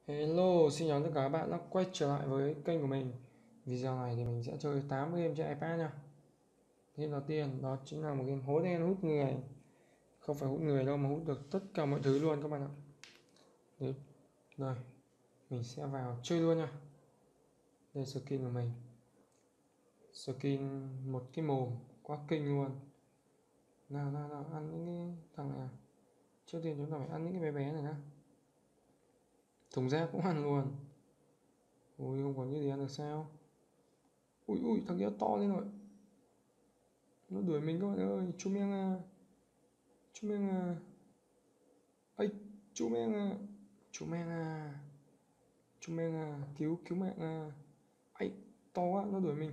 Hello, xin chào tất cả các bạn đã quay trở lại với kênh của mình. Video này thì mình sẽ chơi 8 game trên iPad nha. Game đầu tiên đó chính là một game hố đen hút người. Không phải hút người đâu mà hút được tất cả mọi thứ luôn các bạn ạ. Đấy. Rồi, mình sẽ vào chơi luôn nha. Đây skin của mình. Skin một cái mồm quá kinh luôn. Nào, ăn những cái thằng này. Trước tiên chúng ta phải ăn những cái bé bé này nhá. Thùng rác cũng ăn luôn. Ui, không còn cái gì ăn được sao? Ui, thằng kia to lên rồi. Nó đuổi mình các bạn ơi, chú meng à, ấy, chú meng à, chú meng à, chú meng à, cứu cứu mạng à, ấy, to quá, nó đuổi mình.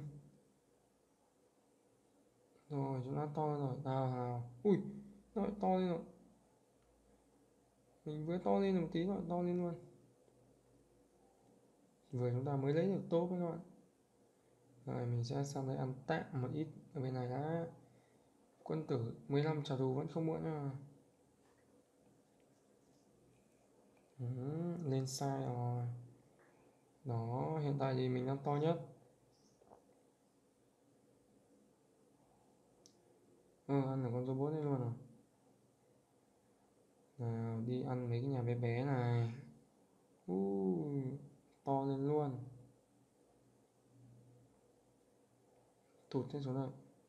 Rồi, chúng ta to lên rồi, nào, ui, nó lại to lên rồi, mình vừa to lên một tí nó lại to lên luôn. Vừa chúng ta mới lấy được tốt các bạn. Rồi, mình sẽ sang đây ăn tạm một ít ở bên này đã. Quân tử 15 trả thù vẫn không muộn nha. Lên sai rồi. Đó, hiện tại thì mình đang to nhất. Ăn được con robot này luôn à. Nào, đi ăn mấy cái nhà bé bé này. To lên luôn. Tụt lên xuống này.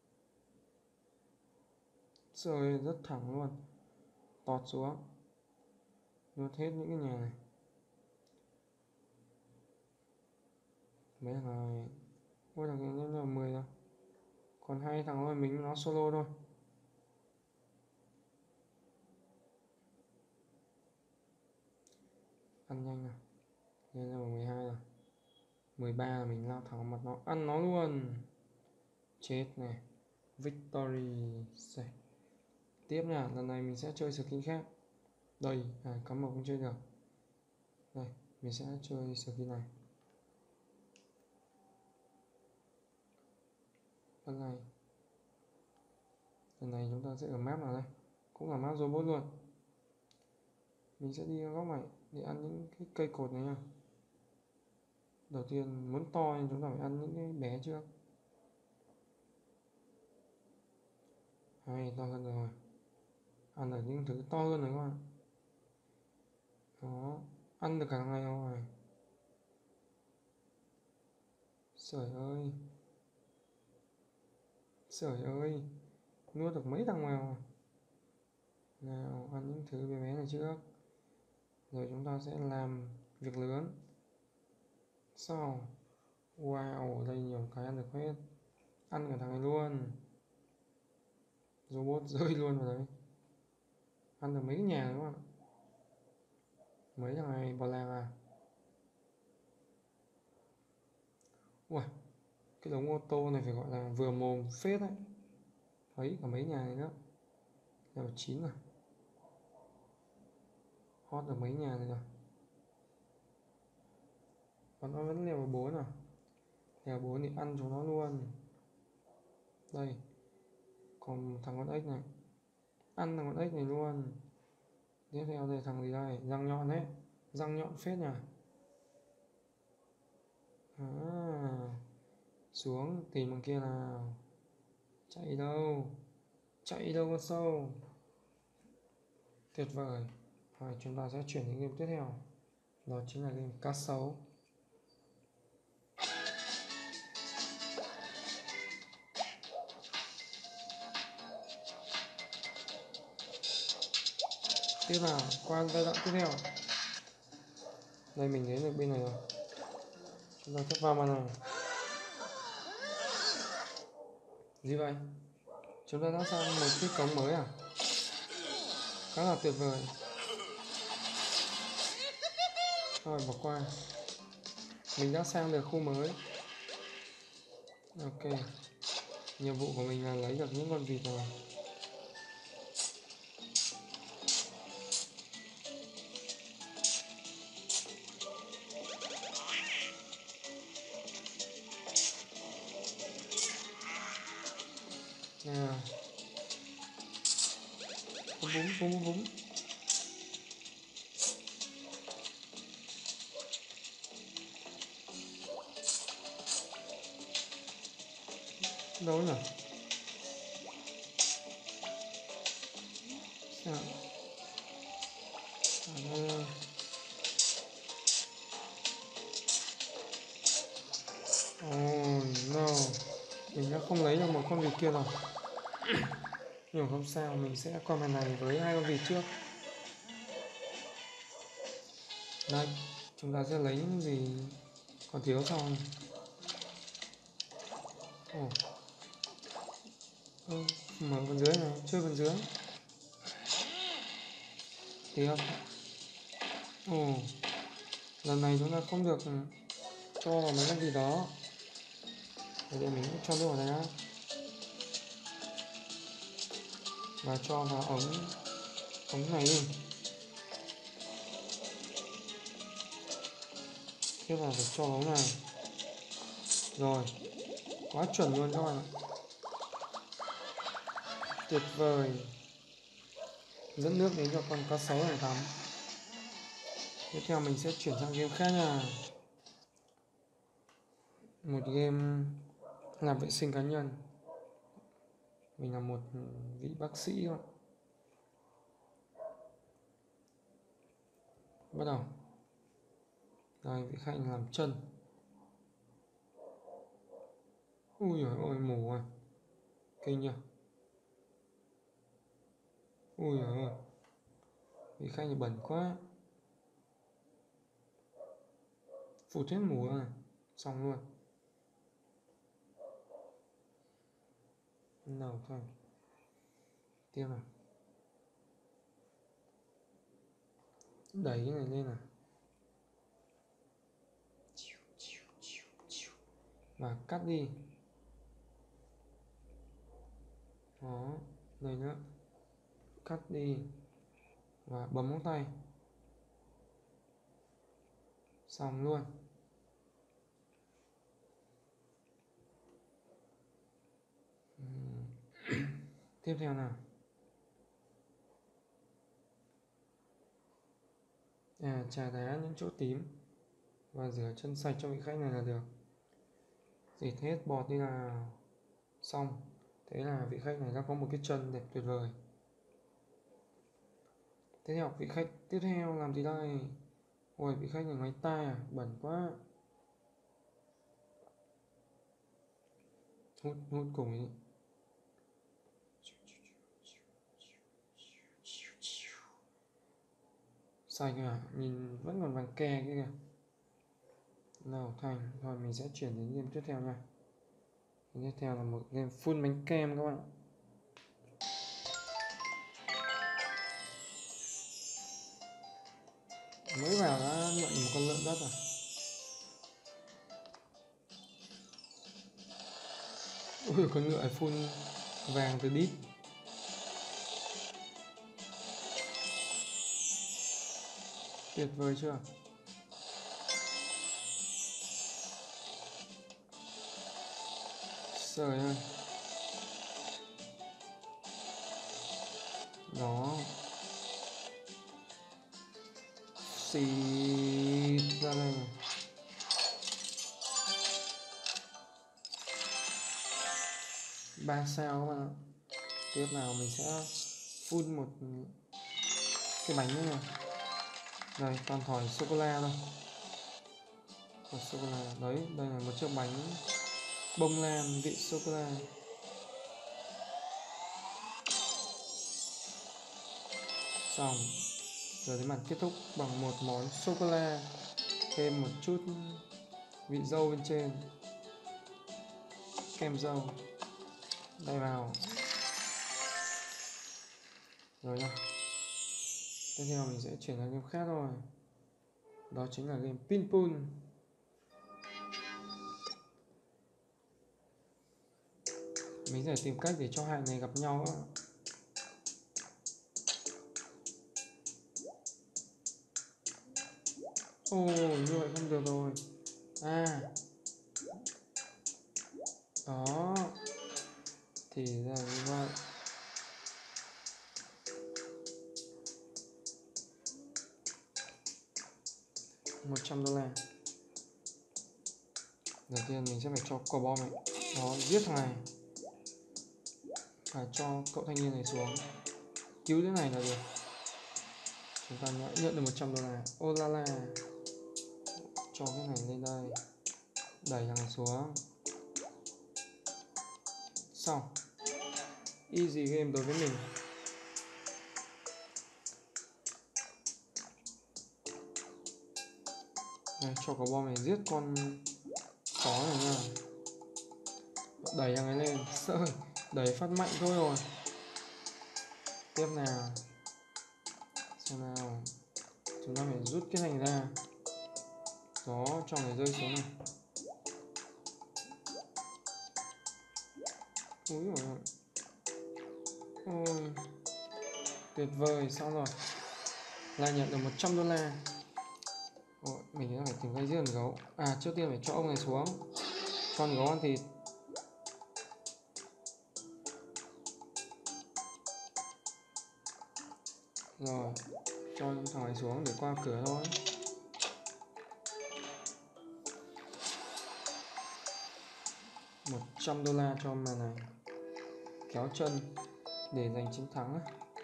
Trời, rất thẳng luôn. Tọt xuống. Nuốt hết những cái nhà này. Mấy thằng này. Ôi thằng này là 10 rồi. Còn hai thằng thôi, mình nó solo thôi. Ăn nhanh nào. Lên là 12 rồi. 13 là mình lao thẳng vào mặt nó. Ăn nó luôn. Chết này. Victory. Tiếp nha. Lần này mình sẽ chơi skin khác. Đây. Cắm một không chơi được. Đây. Mình sẽ chơi skin này. Lần này chúng ta sẽ ở map nào đây? Cũng là map robot luôn. Mình sẽ đi góc này để ăn những cái cây cột này nha. Đầu tiên muốn to thì chúng ta phải ăn những cái bé trước. Hay to hơn rồi. Ăn được những thứ to hơn rồi các bạn. Đó, ăn được cả thằng này rồi. Sởi ơi, nuốt được mấy thằng mèo. Nào, ăn những thứ bé bé này trước. Rồi chúng ta sẽ làm việc lớn. Sau, wow, ở đây nhiều cái ăn được hết. Ăn cả thằng này luôn. Robot rơi luôn vào đấy. Ăn được mấy cái nhà các bạn. Mấy thằng này bò làng à. Ui, cái đống ô tô này phải gọi là vừa mồm phết đấy. Thấy cả mấy nhà này nữa. Level 9 rồi. Hot được mấy nhà này rồi. Còn nó vẫn level 4 à. Level 4 thì ăn chúng nó luôn. Đây. Còn thằng con ếch này. Ăn thằng con ếch này luôn. Tiếp theo đây thằng gì đây. Răng nhọn đấy. Răng nhọn phết nhỉ. Xuống tìm bằng kia nào. Chạy đâu. Chạy đâu có sâu. Tuyệt vời. Rồi chúng ta sẽ chuyển đến game tiếp theo. Đó chính là game cá sấu. Tiếp là qua giai đoạn tiếp theo. Đây mình đến được bên này rồi. Chúng ta sẽ vào màn này. Gì vậy? Chúng ta đã sang một cái cổng mới à? Khá là tuyệt vời. Rồi bỏ qua. Mình đã sang được khu mới. Ok. Nhiệm vụ của mình là lấy được những con vịt này. Nào. Búm. Đâu nhỉ? Sao? Đây. Oh no, mình đã không lấy được một con vịt kia rồi. Nhưng không sao, mình sẽ qua màn này với 2 con vịt trước. Đây, chúng ta sẽ lấy những gì còn thiếu sau này. Mở phần dưới này, chơi phần dưới. Tiếp. Lần này chúng ta không được cho vào mấy con vịt đó. Để mình cho nước vào đây nhá. Và cho vào ống này luôn. Tiếp vào phải cho ống này. Rồi, quá chuẩn luôn các bạn ạ. Tuyệt vời. Dẫn nước đến cho con cá sấu này tắm. Tiếp theo mình sẽ chuyển sang game khác nha. Một game làm vệ sinh cá nhân. Mình là một vị bác sĩ thôi. Bắt đầu. Đây, vị khách làm chân. Ui giời ơi, mù à. Kinh nhỉ. Ui giời ơi, vị khách thì bẩn quá. Phụt hết mù rồi. Xong luôn. Nào thôi. Tiếp nào. Đẩy cái này lên nào. Và cắt đi. Đó, đây nữa. Cắt đi. Và bấm ngón tay. Xong luôn. Tiếp theo nào. Chà đá những chỗ tím. Và rửa chân sạch cho vị khách này là được. Dịt hết bọt đi nào. Xong. Thế là vị khách này đã có một cái chân đẹp tuyệt vời. Tiếp theo vị khách tiếp theo làm gì đây? Ôi, vị khách này ngoáy tai à, bẩn quá. Hút cùng đi. Sạch à, nhìn vẫn còn vàng ke kia kìa. Nào thành, rồi mình sẽ chuyển đến game tiếp theo nha. Tiếp theo là một game full bánh kem các bạn. Mới vào đã nhận một con lợn đất à. Ui, con ngựa full vàng từ đít. Tuyệt vời chưa? Trời ơi. Đó. Xịt ra đây này. Ba sao các bạn ạ. Tiếp nào mình sẽ phun một cái bánh nữa này. Đây, toàn thỏi sô-cô-la thôi. Sô-cô-la. Đấy, đây là một chiếc bánh bông lan vị sô-cô-la. Xong. Giờ đến màn kết thúc bằng một món sô-cô-la. Thêm một chút vị dâu bên trên. Kem dâu. Đây vào. Rồi nha. Tiếp theo mình sẽ chuyển sang game khác thôi. Đó chính là game Pinpool. Mình sẽ tìm cách để cho hai này gặp nhau. Như vậy không được rồi. Đó. Thì ra như vậy. $100. Đầu tiên mình sẽ phải cho quả bom này. Đó, giết thằng này. Phải cho cậu thanh niên này xuống, cứu thế này là được. Chúng ta nhận được 100 đô la. Ô la la, cho cái này lên đây, đẩy thằng này xuống. Xong, easy game đối với mình. Này, cho quả bom này giết con chó này nha. Đẩy thằng ấy lên, sợ đẩy phát mạnh thôi rồi. Tiếp nào, xem nào, chúng ta phải rút cái này ra. Đó, cho này rơi xuống này. Úi dồi ôi. Ôi, tuyệt vời, xong rồi. Lại nhận được 100 đô la. Ôi, mình phải tìm cách giết con gấu. À, trước tiên phải cho ông này xuống. Con gấu ăn thịt. Rồi, cho thằng này xuống để qua cửa thôi. $100 cho màn này. Kéo chân để giành chiến thắng.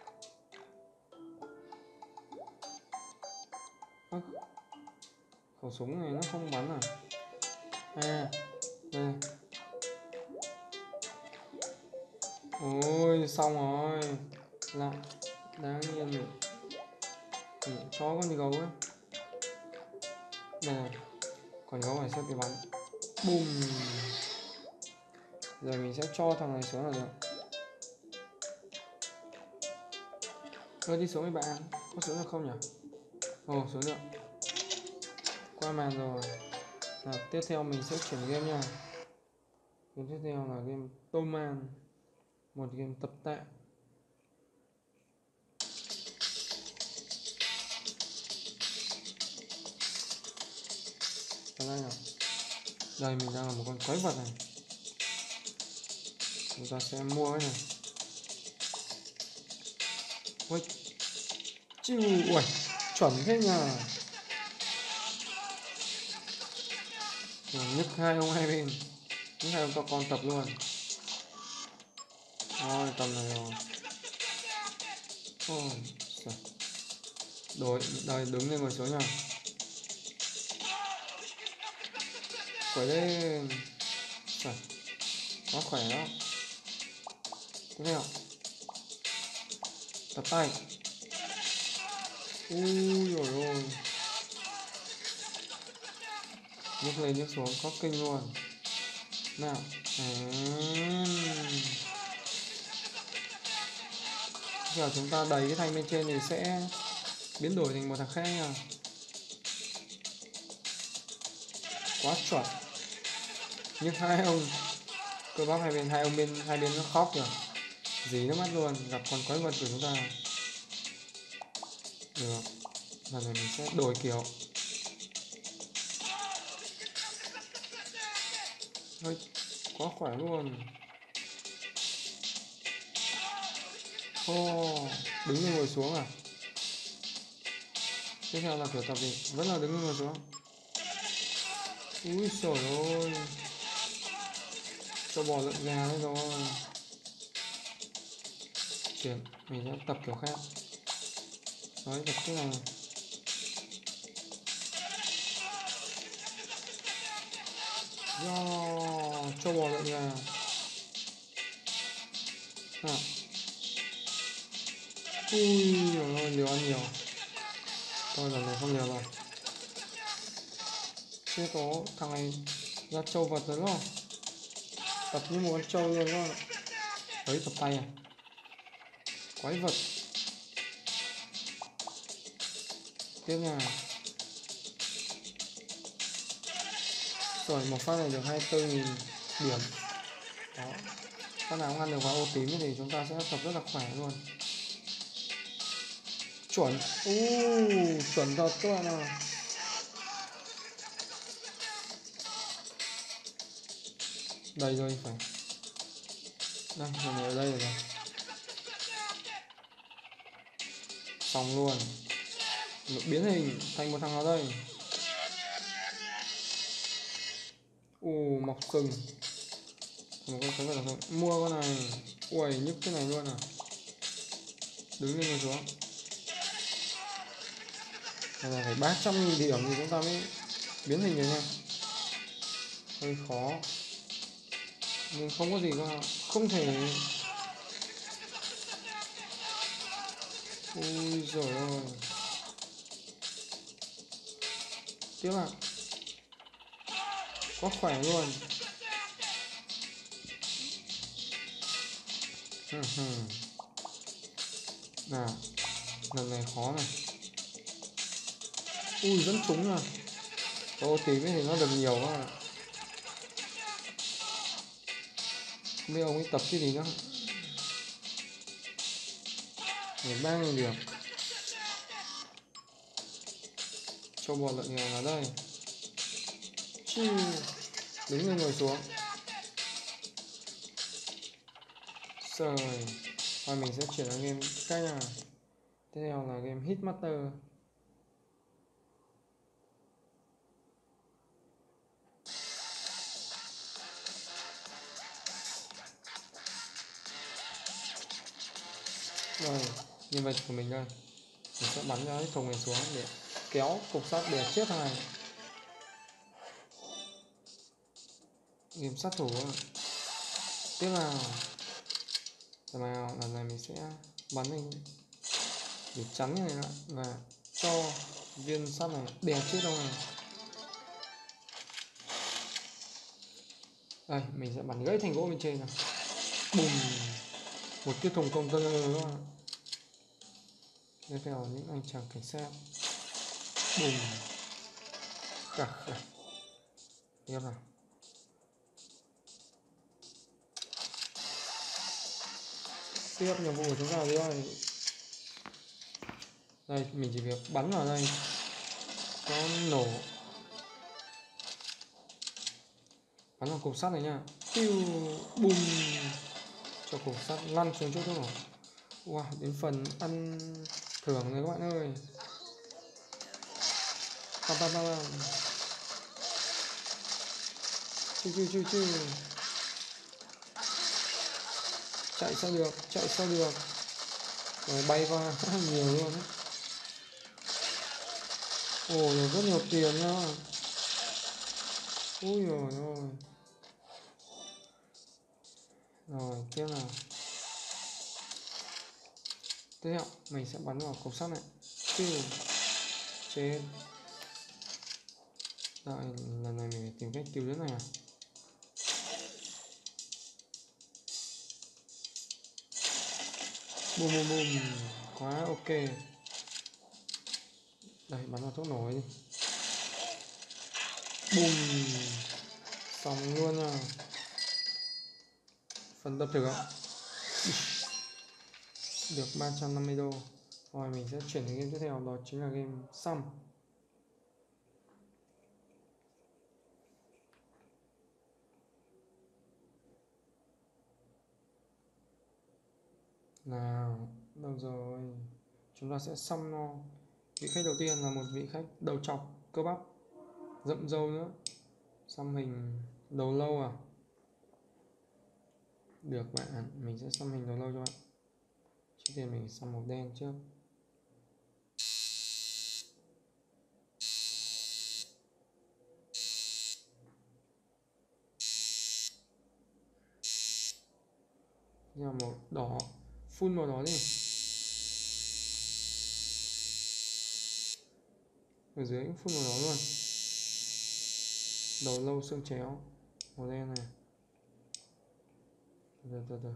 Khẩu súng này nó không bắn à? À, đây. Ôi, xong rồi. Lại, đáng nhiên mình cho con gấu ấy. Đây này, con gấu này sẽ bị bắn. Bùm. Rồi mình sẽ cho thằng này xuống là được. Đi xuống với bạn. Có xuống được không nhỉ? Ồ, xuống được. Qua màn rồi. Nào, tiếp theo mình sẽ chuyển game nha. Game tiếp theo là game Toman, một game tập tạ. Đây nào. Đây mình đang là một con quái vật này. Chúng ta sẽ mua cái này. Ui, chiu, ui, chuẩn thế nhờ. Nhức hai ông hai bên, nhức hai ông to con tập luôn. Rồi tầm này rồi. Ôi, đổi đây, đứng lên ngồi xuống nha. Quẩy lên. Trời, quá khỏe đó. Tiếp theo tập tay. Ui rồi ôi, nhấc lên nhấc xuống có kinh luôn. Nào, giờ chúng ta đẩy cái thanh bên trên thì sẽ biến đổi thành một thằng khác nha. Quá chuẩn. Nhưng hai ông cơ bắp hai bên nó khóc rồi, dí nước mắt luôn. Gặp con quái vật của chúng ta. Được, lần này mình sẽ đổi kiểu. Hơi quá khỏe luôn. Đứng lên ngồi xuống à? Tiếp theo là kiểu tập gì? Vẫn là đứng lên ngồi xuống. Úi trời ơi, cho bò lợn gà đấy rồi. Chuyển, mình sẽ tập kiểu khác. Đấy, tập cái này. Cho bò lợn gà. À. Ui trời ơi, liều ăn nhiều. Thôi lần này không liều rồi. Chưa có thằng này ra trâu vật rồi đúng không? Tập như một con trâu luôn đó. Đấy, tập tay à? Quái vật. Tiếp nha. Rồi một phát này được 24.000 điểm. Đó. Phát nào không ăn được vào ô tím thì chúng ta sẽ tập rất là khỏe luôn. Chuẩn. Chuẩn thật các bạn ạ. Đây rồi phải. Đây, mình ở đây rồi. Xong luôn. Được biến hình thành một thằng nào đây. Mọc sừng. một con số là không mua con này. Ui nhức cái này luôn à. Đứng lên ngồi xuống. Đây là phải 300.000 điểm thì chúng ta mới biến hình được nha. Hơi khó. Nhưng không có gì cả. Không thể. Ui giời ơi. Tiếp ạ. Quá khỏe luôn. Nào. Lần này khó này. Ui vẫn trúng à. Ô tí thì nó được nhiều quá. Không biết ông ấy tập cái gì nữa. 13.000 điểm. Cho bò lợn nghèo là đây. Chiu. Đứng lên ngồi xuống. Rồi. Và mình sẽ chuyển sang game cách nào. Tiếp theo là game Hitmaster. Rồi, nhân vật của mình đây. Mình sẽ bắn ra cái thùng này xuống để kéo cục sắt để chết thằng này. Game sát thủ. Tiếp là lần này mình sẽ bắn mình để chắn cái này lại và cho viên sắt này đè chết đâu này. Đây, mình sẽ bắn gãy thành gỗ bên trên này. Bùm. Một cái thùng container nữa. Tiếp theo những anh chàng cảnh sát. Bùm. Khả. Tiếp nào. Tiếp nhiệm vụ của chúng ta đây. Đây, mình chỉ việc bắn vào đây. Nó nổ. Bắn vào cục sắt này nha. Piu. Bùm. Cho cục sắt lăn xuống chỗ đó. Wow, đến phần ăn thưởng rồi các bạn ơi. Bam bam bam bam. Chu. Chạy sao được. Rồi bay qua nhiều luôn đấy. Ồ, rất nhiều tiền nha. Ui dồi ôi. Rồi, tiếp nào. Tiếp theo, mình sẽ bắn vào cục sắt này. Piu. Chết. Đợi, lần này mình phải tìm cách cứu đứa này à. Bùm. Quá ok. Đây, bắn vào thuốc nổ đi. Bùm. Xong luôn à. Phần tập thử ạ. Được 350 đô. Rồi mình sẽ chuyển đến game tiếp theo, đó chính là game Sum. Nào, đâu rồi. Chúng ta sẽ Sum nó. Vị khách đầu tiên là một vị khách đầu trọc, cơ bắp, rậm râu nữa. Xăm hình đầu lâu à. Được bạn, mình sẽ xăm hình đầu lâu cho bạn. Trước tiên mình xăm màu đen trước. Giờ màu đỏ, full màu đỏ đi. Ở dưới cũng full màu đỏ luôn. Đầu lâu xương chéo, màu đen này. Từ.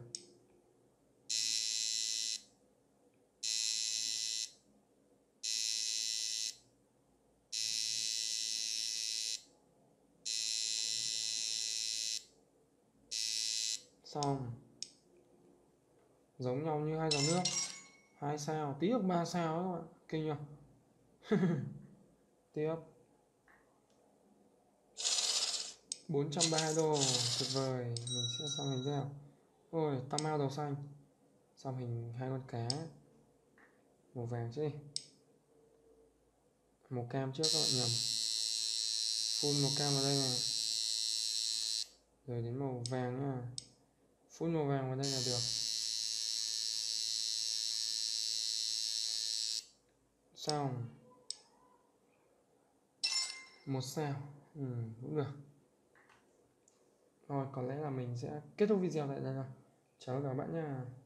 Xong. Giống nhau như hai dòng nước. 2 sao, tí được 3 sao các bạn. Kinh nhỉ. Tiếp. 430 đô, tuyệt vời. Mình sẽ xăm hình thế nào. Ôi, tam ao đầu xanh. Xăm hình hai con cá. Màu vàng chứ. Màu cam trước các bạn nhầm. Full màu cam vào đây này. Rồi đến màu vàng nha. Phun màu vàng vào đây là được. Xong. Một sao. Cũng được. Rồi, có lẽ là mình sẽ kết thúc video tại đây rồi. Chào các bạn nha.